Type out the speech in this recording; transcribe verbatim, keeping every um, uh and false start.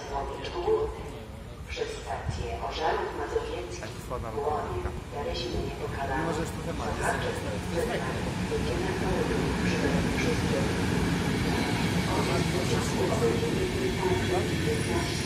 Słowicz Główny przez stację Ożarów Mazowieckich Błonie znaleźli niepokalane słuchacze zeznań wydzielanego przez Ożarów Mazowieckich punkt piętnaście.